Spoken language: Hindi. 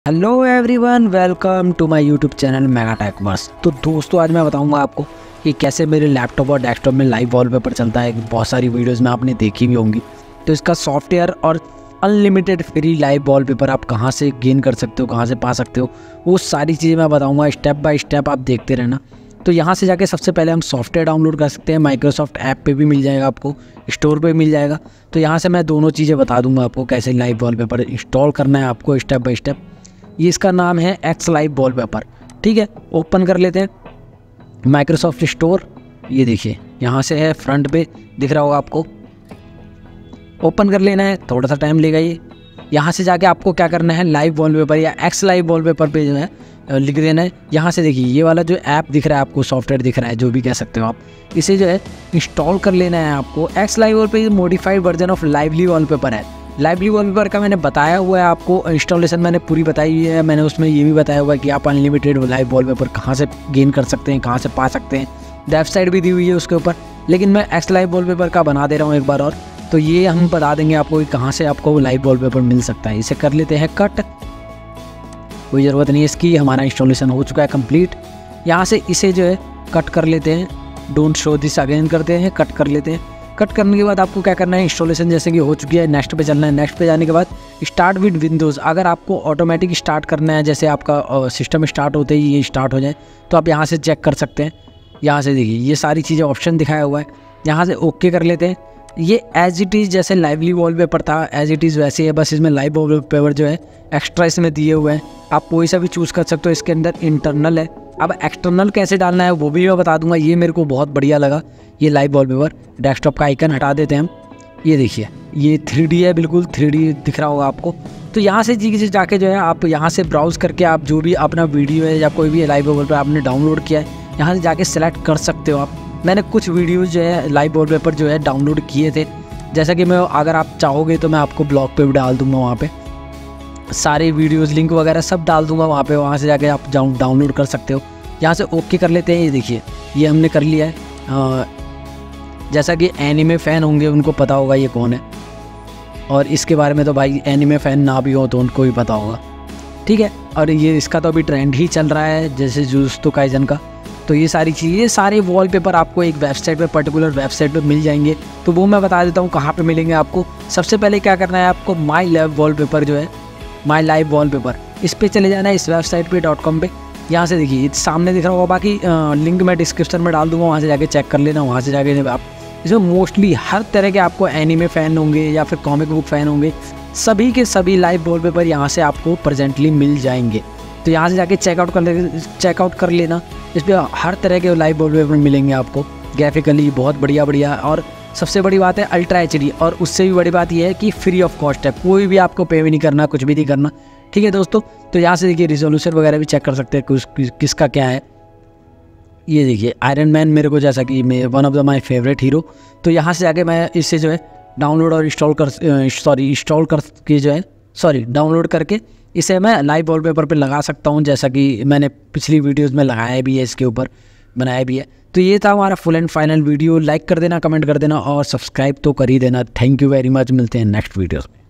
Hello everyone, welcome to my YouTube channel mega tech verse. तो दोस्तों, आज मैं बताऊंगा आपको कि कैसे मेरे लैपटॉप और डेस्कटॉप में लाइव वॉलपेपर चलता है। बहुत सारी वीडियोस में आपने देखी भी होंगी। तो इसका सॉफ्टवेयर और अनलिमिटेड फ्री लाइव वॉलपेपर आप कहां से गेन कर सकते हो, कहां से पा सकते हो, वो सारी चीज़ें मैं बताऊँगा स्टेप बाय स्टेप। आप देखते रहना। तो यहाँ से जाके सबसे पहले हम सॉफ्टवेयर डाउनलोड कर सकते हैं। माइक्रोसॉफ्ट ऐप पे भी मिल जाएगा, आपको स्टोर पे मिल जाएगा। तो यहाँ से मैं दोनों चीज़ें बता दूंगा आपको कैसे लाइव वॉलपेपर इंस्टॉल करना है आपको स्टेप बाय स्टेप। ये इसका नाम है एक्स लाइव वॉलपेपर। ठीक है, ओपन कर लेते हैं माइक्रोसॉफ्ट स्टोर। ये देखिए यहाँ से है, फ्रंट पे दिख रहा होगा आपको। ओपन कर लेना है, थोड़ा सा टाइम लेगा ये। यहाँ से जाके आपको क्या करना है, लाइव वॉलपेपर या एक्स लाइव वॉलपेपर पे जो है लिख देना है। यहाँ से देखिए ये वाला जो ऐप दिख रहा है आपको, सॉफ्टवेयर दिख रहा है, जो भी कह सकते हो आप, इसे जो है इंस्टॉल कर लेना है आपको। X live wallpaper modified version of lively wallpaper है। लाइवली वॉलपेपर का मैंने बताया हुआ है आपको, इंस्टॉलेशन मैंने पूरी बताई हुई है। मैंने उसमें ये भी बताया हुआ है कि आप अनलिमिटेड लाइव वॉलपेपर कहाँ से गेन कर सकते हैं, कहाँ से पा सकते हैं। वेबसाइट भी दी हुई है उसके ऊपर, लेकिन मैं एक्स लाइव वॉलपेपर का बना दे रहा हूँ एक बार और। तो ये हम बता देंगे आपको कि कहाँ से आपको लाइव वॉलपेपर मिल सकता है। इसे कर लेते हैं कट, कोई ज़रूरत नहीं है इसकी, हमारा इंस्टॉलेशन हो चुका है कंप्लीट। यहाँ से इसे जो है कट कर लेते हैं, डोंट शो दिस अगेन करते हैं, कट कर लेते हैं। कट करने के बाद आपको क्या करना है, इंस्टॉलेशन जैसे कि हो चुकी है, नेक्स्ट पे चलना है। नेक्स्ट पे जाने के बाद स्टार्ट विद विंडोज़। अगर आपको ऑटोमेटिक स्टार्ट करना है, जैसे आपका सिस्टम स्टार्ट होते ही ये स्टार्ट हो जाए, तो आप यहाँ से चेक कर सकते हैं। यहाँ से देखिए ये सारी चीज़ें ऑप्शन दिखाया हुआ है, यहाँ से ओके कर लेते हैं। ये एज इट इज़ जैसे लाइवली वॉलपेपर था एज इट इज़ वैसे है, बस इसमें लाइव वॉलपेपर जो है एक्स्ट्रा इसमें दिए हुए हैं। आप कोई सा भी चूज़ कर सकते हो। इसके अंदर इंटरनल है, अब एक्सटर्नल कैसे डालना है वो भी मैं बता दूंगा। ये मेरे को बहुत बढ़िया लगा ये लाइव वॉलपेपर। डेस्कटॉप का आइकन हटा देते हैं हम। ये देखिए ये 3D है, बिल्कुल 3D दिख रहा होगा आपको। तो यहाँ से जी जाके जो है आप यहाँ से ब्राउज़ करके आप जो भी अपना वीडियो है या कोई भी लाइव वॉलपेपर आपने डाउनलोड किया है, यहाँ से जाके सेलेक्ट कर सकते हो आप। मैंने कुछ वीडियोज़ जो है लाइव वॉलपेपर जो है डाउनलोड किए थे, जैसा कि मैं, अगर आप चाहोगे तो मैं आपको ब्लॉग पे भी डाल दूँगा, वहाँ पे सारे वीडियोस लिंक वगैरह सब डाल दूंगा वहाँ पे। वहाँ से जाके आप डाउनलोड कर सकते हो। यहाँ से ओके कर लेते हैं। ये देखिए ये हमने कर लिया है। जैसा कि एनिमे फ़ैन होंगे उनको पता होगा ये कौन है, और इसके बारे में तो भाई एनिमे फ़ैन ना भी हो तो उनको भी पता होगा। ठीक है, और ये इसका तो अभी ट्रेंड ही चल रहा है जैसे जुजुत्सु काइसेन का। तो ये सारी चीज़ें, सारे वॉलपेपर आपको एक वेबसाइट पे, पर्टिकुलर वेबसाइट पे मिल जाएंगे। तो वो मैं बता देता हूँ कहाँ पे मिलेंगे आपको। सबसे पहले क्या करना है आपको, माई लाइव वॉलपेपर जो है, माई लाइव वॉलपेपर, इस पे चले जाना है, इस वेबसाइट पे .com पे। यहाँ से देखिए सामने दिख रहा होगा, बाकी लिंक मैं डिस्क्रिप्शन में डाल दूँगा, वहाँ से जाके चेक कर लेना। वहाँ से जाके आप इसमें मोस्टली हर तरह के आपको एनिमे फ़ैन होंगे या फिर कॉमिक बुक फ़ैन होंगे, सभी के सभी लाइव वॉलपेपर यहाँ से आपको प्रेजेंटली मिल जाएंगे। तो यहाँ से जाके चेकआउट कर लेना। इस पर हर तरह के लाइव वॉलपेपर मिलेंगे आपको, ग्राफिकली बहुत बढ़िया बढ़िया। और सबसे बड़ी बात है अल्ट्रा HD, और उससे भी बड़ी बात यह है कि फ्री ऑफ कॉस्ट है, कोई भी आपको पे भी नहीं करना, कुछ भी नहीं करना। ठीक है दोस्तों, तो यहाँ से देखिए रिजोल्यूशन वगैरह भी चेक कर सकते हैं किसका क्या है। ये देखिए आयरन मैन मेरे को, जैसा कि मैं one of the my favourite hero. तो यहाँ से जाके मैं इससे जो है डाउनलोड और डाउनलोड करके इसे मैं लाइव वॉलपेपर पे लगा सकता हूँ, जैसा कि मैंने पिछली वीडियोज़ में लगाया भी है, इसके ऊपर बनाया भी है। तो ये था हमारा full and final video. Like कर देना, कमेंट कर देना और सब्सक्राइब तो कर ही देना। थैंक यू वेरी मच, मिलते हैं नेक्स्ट वीडियोज़ में।